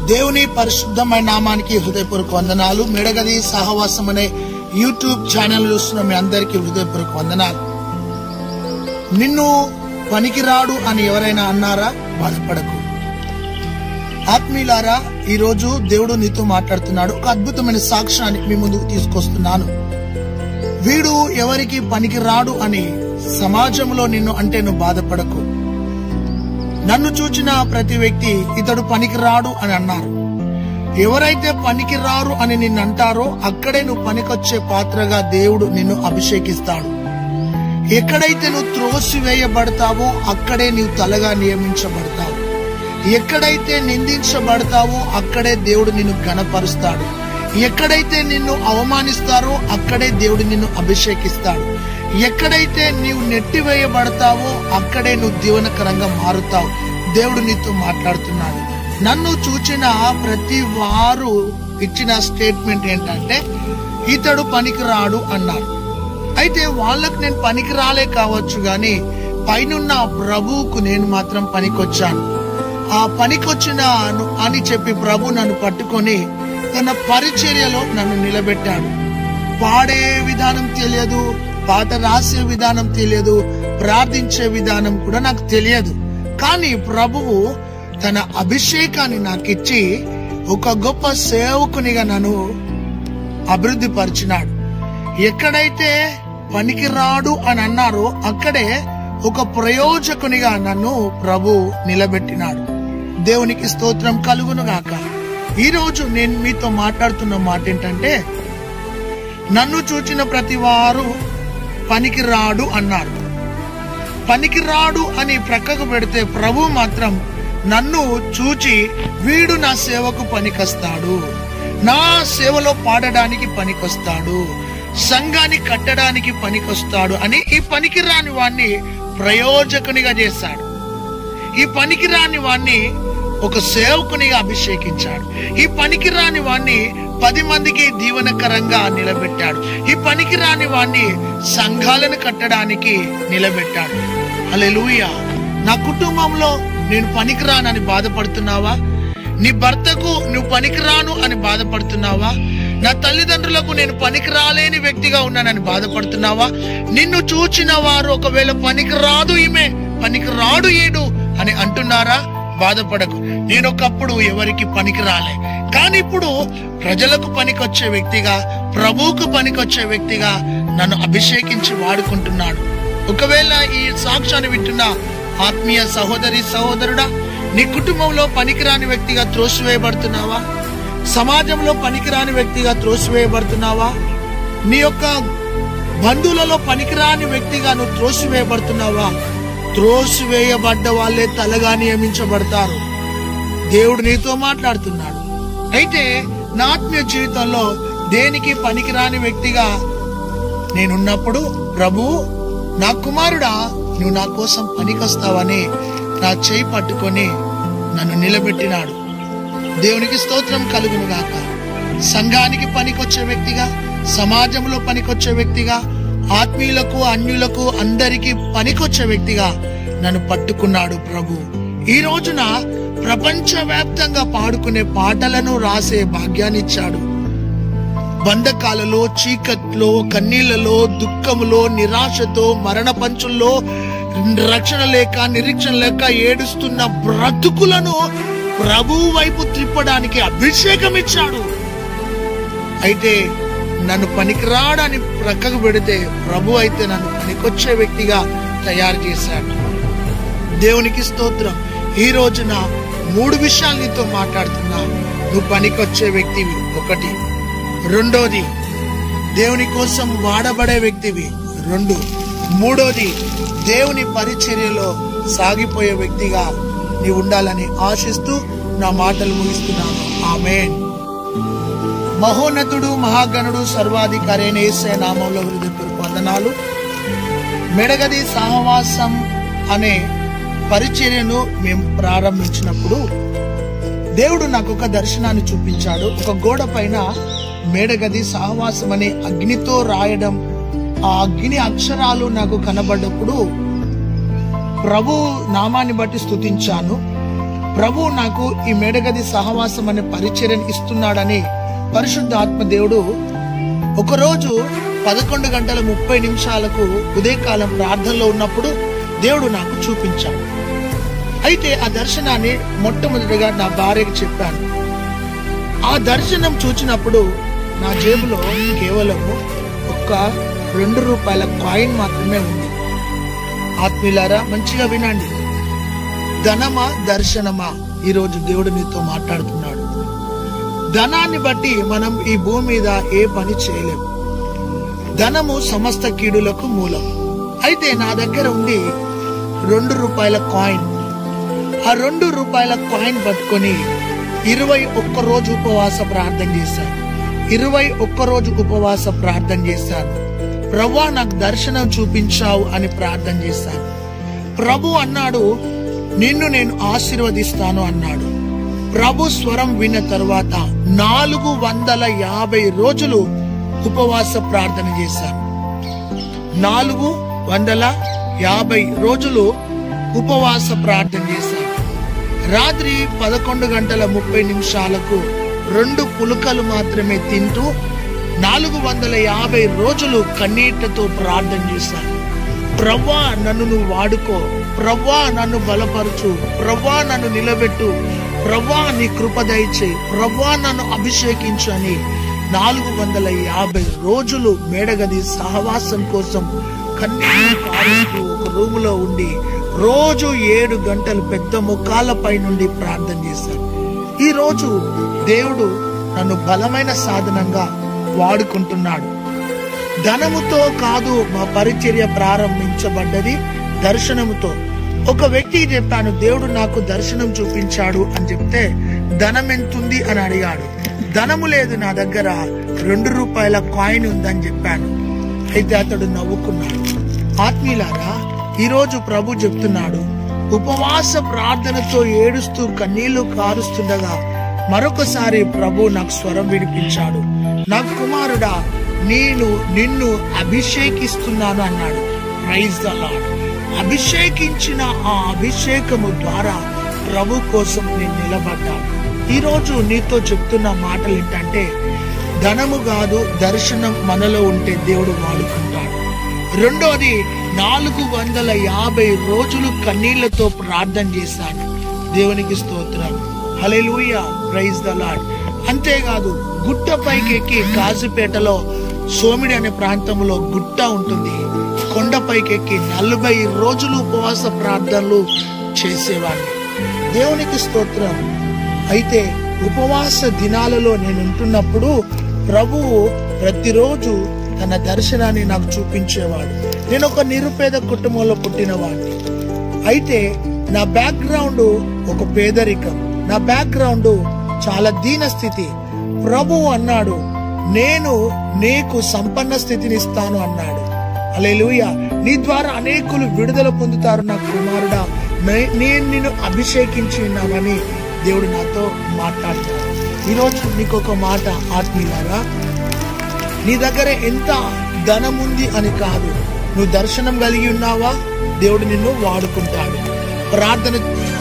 దేవుని పరిశుద్ధమైన నామానికి హృదయపూర్వక వందనాలు. మెడగది సహవాసం అనే యూట్యూబ్ ఛానల్ చూస్తున్న మీ అందరికీ హృదయపూర్వక వందనాలు. నిన్ను పనికిరాడు అని ఎవరైనా అన్నారా? బాధపడకు. ఆత్మీయులారా, ఈ రోజు దేవుడు నీతో మాట్లాడుతున్నాడు. ఒక అద్భుతమైన సాక్ష్యాన్ని మీ ముందుకు తీసుకొస్తున్నాను. వీడు ఎవరికి పనికిరాడు అని సమాజంలో నిన్ను అంటే నువ్వు బాధపడకు. నన్ను చూచిన ప్రతి వ్యక్తి ఇతడు పనికిరాడు అని అన్నారు. ఎవరైతే పనికిరారు అని నిన్ను అంటారో అక్కడే నువ్వు పనికొచ్చే పాత్రగా దేవుడు నిన్ను అభిషేకిస్తాడు. ఎక్కడైతే నువ్వు త్రోసివేయబడతావో అక్కడే నీవు తలగా నియమించబడతావు. ఎక్కడైతే నిందించబడతావో అక్కడే దేవుడు నిన్ను ఘనపరుస్తాడు. ఎక్కడైతే నిన్ను అవమానిస్తారో అక్కడే దేవుడు నిన్ను అభిషేకిస్తాడు. ఎక్కడైతే నీవు నెట్టివేయబడతావో అక్కడే నువ్వు దీవెనకరంగా మారుతావు. దేవుడు నీతో మాట్లాడుతున్నాడు. నన్ను చూచిన ప్రతి వారు ఇచ్చిన స్టేట్మెంట్ ఏంటంటే ఇతడు పనికిరాడు అన్నారు. అయితే వాళ్ళకు నేను పనికిరాలే కావచ్చు గాని పైనున్న ప్రభువుకు నేను మాత్రం పనికొచ్చాను. ఆ పనికొచ్చినాను అని చెప్పి ప్రభు నన్ను పట్టుకొని తన పరిచర్యలో నన్ను నిలబెట్టాడు. పాడే విధానం తెలియదు, పాట రాసే విధానం తెలియదు, ప్రార్థించే విధానం కూడా నాకు తెలియదు. కానీ ప్రభువు తన అభిషేకాన్ని నాకిచ్చి ఒక గొప్ప సేవకునిగా నన్ను అభివృద్ధి పరిచినాడు. ఎక్కడైతే పనికిరాడు అని అన్నారో అక్కడే ఒక ప్రయోజకునిగా నన్ను ప్రభు నిలబెట్టినాడు. దేవునికి స్తోత్రం కలుగును గాక. ఈ రోజు నేను మీతో మాట్లాడుతున్న మాట ఏంటంటే, నన్ను చూచిన ప్రతి వారు పనికిరాడు అన్నారు. పనికిరాడు అని ప్రక్కకు పెడితే ప్రభు మాత్రం నన్ను చూచి వీడు నా సేవకు పనికొస్తాడు, నా సేవలో పాడడానికి పనికొస్తాడు, సంఘాన్ని కట్టడానికి పనికొస్తాడు అని ఈ పనికిరాని వాణ్ణి ప్రయోజకునిగా చేశాడు. ఈ పనికిరాని వాణ్ణి ఒక సేవకునిగా అభిషేకించాడు. ఈ పనికిరాని వాణ్ణి 10 మందికి దీవెనకరంగా నిలబెట్టాడు. ఈ పనికిరాని వాణ్ణి సంఘాలను కట్టడానికి నిలబెట్టాడు. హల్లెలూయా. నా కుటుంబంలో నేను పనికిరానని బాధపడుతున్నావా? నీ భర్తకు నువ్వు పనికిరాను అని బాధపడుతున్నావా? నా తల్లిదండ్రులకు నేను పనికిరాలేని వ్యక్తిగా ఉన్నానని బాధపడుతున్నావా? నిన్ను చూచిన వారు ఒకవేళ పనికిరాదు ఈమె, పనికిరాడు ఈడు అని అంటున్నారా? బాధపడకు. నేను ఒకప్పుడు ఎవరికి పనికిరాలే, కానీ ఇప్పుడు ప్రజలకు పనికొచ్చే వ్యక్తిగా, ప్రభువుకు పనికొచ్చే వ్యక్తిగా నన్ను అభిషేకించి వాడుకుంటున్నాడు. ఒకవేళ ఈ సాక్ష్యాన్ని వింటున్న ఆత్మీయ సహోదరి సహోదరుడా, నీ కుటుంబంలో పనికిరాని వ్యక్తిగా త్రోసివేయబడుతున్నావా? సమాజంలో పనికిరాని వ్యక్తిగా త్రోసివేయబడుతున్నావా? నీ యొక్క బంధువులలో పనికిరాని వ్యక్తిగా నువ్వు త్రోసివేయబడుతున్నావా? త్రోసివేయబడ్డ వాళ్ళే తలగా నియమించబడతారు. దేవుడు నీతో మాట్లాడుతున్నాడు. అయితే నా ఆత్మీయ జీవితంలో దేనికి పనికిరాని వ్యక్తిగా నేనున్నప్పుడు ప్రభు, నా కుమారుడా నువ్వు నా కోసం పనికొస్తావని నా చేయి పట్టుకొని నన్ను నిలబెట్టినాడు. దేవునికి స్తోత్రం కలుగును గాక. సంఘానికి పనికొచ్చే వ్యక్తిగా, సమాజంలో పనికొచ్చే వ్యక్తిగా, ఆత్మీయులకు అన్యులకు అందరికీ పనికొచ్చే వ్యక్తిగా నన్ను పట్టుకున్నాడు ప్రభు. ఈ రోజున ప్రపంచవ్యాప్తంగా పాడుకునే పాటలను రాసే భాగ్యాన్ని ఇచ్చాడు. బంధకాలలో, చీకట్లో, కన్నీళ్లలో, దుఃఖములో, నిరాశతో, మరణ పంచుల్లో, రక్షణ లేక, నిరీక్షణ లేక ఏడుస్తున్న బ్రతుకులను ప్రభు వైపు త్రిప్పడానికి అభిషేకం ఇచ్చాడు. అయితే నన్ను పనికిరాడని ప్రక్కకు పెడితే ప్రభు అయితే నన్ను పనికొచ్చే వ్యక్తిగా తయారు చేశాడు. దేవునికి స్తోత్రం. ఈ రోజున 3 విషయాలు నీతో మాట్లాడుతున్నా. నువ్వు పనికొచ్చే వ్యక్తివి, 1. రెండోది, దేవుని కోసం వాడబడే వ్యక్తివి, 2. మూడోది, దేవుని పరిచర్యలో సాగిపోయే వ్యక్తిగా నీవు ఉండాలని ఆశిస్తూ నా మాటలు ముగిస్తున్నాను. ఆమేన్. మహోన్నతుడు, మహాగణుడు, సర్వాధికారి అయిన యేసయ్య నామములో హృదయపూర్వక వందనాలు. మెడగది సహవాసం అనే పరిచర్యను మేము ప్రారంభించినప్పుడు దేవుడు నాకు ఒక దర్శనాన్ని చూపించాడు. ఒక గోడ పైన మేడగది సహవాసం అనే అగ్నితో రాయడం, ఆ అగ్ని అక్షరాలు నాకు కనబడ్డప్పుడు ప్రభు నామాన్ని బట్టి స్తుతించాను. ప్రభువు నాకు ఈ మేడగది సహవాసం అనే పరిచర్యను ఇస్తున్నాడని పరిశుద్ధ ఆత్మ దేవుడు ఒకరోజు 11:30 ఉదయకాలం ప్రార్థనలో ఉన్నప్పుడు దేవుడు నాకు చూపించాడు. అయితే ఆ దర్శనాన్ని మొట్టమొదటిగా నా భార్యకి చెప్పాను. ఆ దర్శనం చూచినప్పుడు నా జేబులో కేవలం ఒక్క ₹2 కాయిన్ మాత్రమే ఉంది. ఆత్మీయులారా, మంచిగా వినండి. ధనమా దర్శనమా? ఈరోజు దేవుడు నీతో మాట్లాడుతున్నాడు. ధనాన్ని బట్టి మనం ఈ భూమి మీద ఏ పని చేయలేము. ధనము సమస్త కీడులకు మూలం. అయితే నా దగ్గర ఉంది ₹2 కాయిన్. ఆ ₹2 కాయిన్ పట్టుకొని 21 రోజు ఉపవాస ప్రార్థన చేశాను. 21 రోజు ఉపవాస ప్రార్థన చేశాను. ప్రభువా, నాకు దర్శనం చూపించావు అని ప్రార్థన చేశాను. ప్రభు అన్నాడు, నిన్ను నేను ఆశీర్వదిస్తాను అన్నాడు. ప్రభు స్వరం విన్న తరువాత 450 రోజులు ఉపవాస ప్రార్థన చేశాను. 450 రోజులు ఉపవాస ప్రార్థన చేశాను. రాత్రి 11:30 2 పులకలు మాత్రమే తింటూ 450 రోజులు కన్నీళ్లతో ప్రార్థన చేశాను. ప్రభువా, నన్ను నువ్వు వాడుకో. ప్రభువా, నన్ను బలపరచు. ప్రభువా, నన్ను నిలబెట్టు. ప్రభువా, నీ కృప దయచేయి. ప్రభువా, నన్ను అభిషేకించు అని 450 రోజులు మేడగది సహవాసం కోసం కన్నీళ్లు కారుస్తూ ఒక రూములో ఉండి రోజు 7 గంటలు పెద్ద ముఖాలపై నుండి ప్రార్థన చేశాను. ఈ రోజు దేవుడు నన్ను బలమైన సాధనంగా వాడుకుంటున్నాడు. ధనముతో కాదు మా పరిచర్య ప్రారంభించబడ్డది, దర్శనముతో. ఒక వ్యక్తికి చెప్పాను, దేవుడు నాకు దర్శనం చూపించాడు అని చెప్తే ధనం ఎంతుంది అని అడిగాడు. ధనము లేదు, నా దగ్గర ₹2 కాయిన్ ఉందని చెప్పాను. అయితే అతడు నవ్వుకున్నాడు. ఆత్మీయులారా, ఈరోజు ప్రభు చెప్తున్నాడు, ఉపవాస ప్రార్థనతో ఏడుస్తూ కన్నీళ్లు కారుస్తుండగా మరొకసారి ప్రభు నాకు స్వరం వినిపించాడు. నా కుమారుడా, నిన్ను అభిషేకిస్తున్నాను అన్నాడు. Praise the lord. అభిషేకించిన ఆ అభిషేకము ద్వారా ప్రభు కోసం నేను నిలబడ్డాను. ఈరోజు నీతో చెప్తున్న మాటలు ఏంటంటే, ధనము కాదు, దర్శనం మనలో ఉంటే దేవుడు వాడుకుంటాడు. రెండోది, 450 రోజులు కన్నీళ్లతో ప్రార్థన చేశాను. దేవునికి స్తోత్రం. హల్లెలూయా, ప్రైజ్ ద లార్డ్. అంతేకాదు, గుట్ట పైకి ఎక్కి, కాజీపేటలో సోమిడి అనే ప్రాంతంలో గుట్ట ఉంటుంది, కొండపైకి ఎక్కి 40 రోజులు ఉపవాస ప్రార్థనలు చేసేవాడిని. దేవునికి స్తోత్రం. అయితే ఉపవాస దినాలలో నేను ఉంటున్నప్పుడు ప్రభువు ప్రతిరోజు తన దర్శనాన్ని నాకు చూపించేవాడు. నేను ఒక నిరుపేద కుటుంబంలో పుట్టినవాడిని. అయితే నా బ్యాక్గ్రౌండ్ ఒక పేదరికం, నా బ్యాక్గ్రౌండ్ చాలా దీన స్థితి. ప్రభువు అన్నాడు, నేను నీకు సంపన్న స్థితిని ఇస్తాను అన్నాడు. హల్లెలూయా. నీ ద్వారా అనేకులు విడుదల పొందుతారు నా కుమారుడా, నేను నిన్ను అభిషేకించి ఉన్నానని దేవుడు నాతో మాట్లాడుతున్నాడు. ఈరోజు నీకు ఒక మాట ఆత్మీయులారా, నీ దగ్గర ఎంత ధనం ఉంది అని కాదు, నువ్వు దర్శనం కలిగి ఉన్నావా, దేవుడు నిన్ను వాడుకుంటాడు. ప్రార్థన